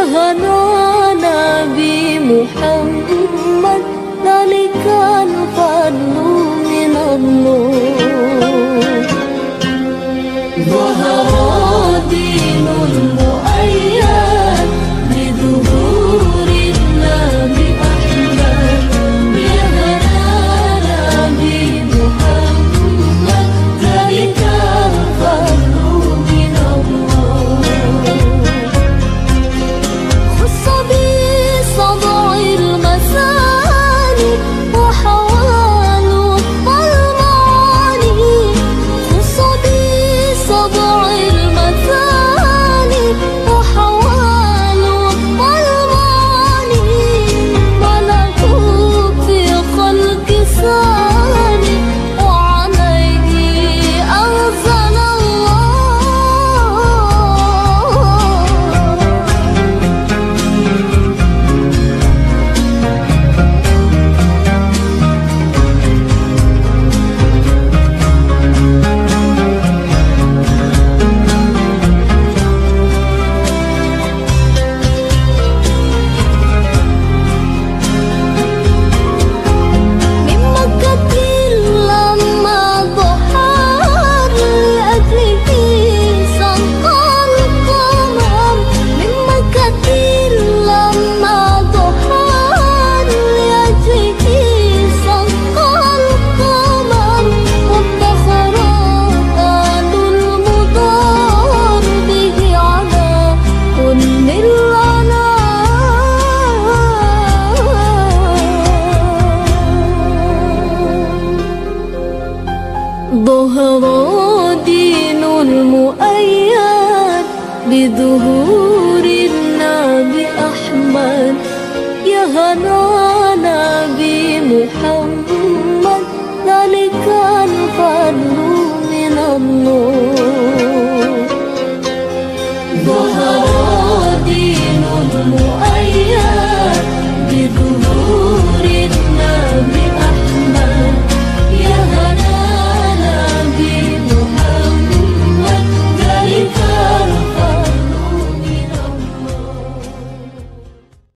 هنا نبي محمد ذلك الفضل من الله. ظهر دين المؤيد بظهور النبي أحمد يا هنا نبي محمد ذلك الفضل من الله. خص بصدع المثاني وحوال المعاني. خص بصدع المثاني وحوال المعاني. ملكوت في خلق ثاني وعليه أنزل ظهر دين المؤيد بظهور النبي أحمد يا هنا نبي محمد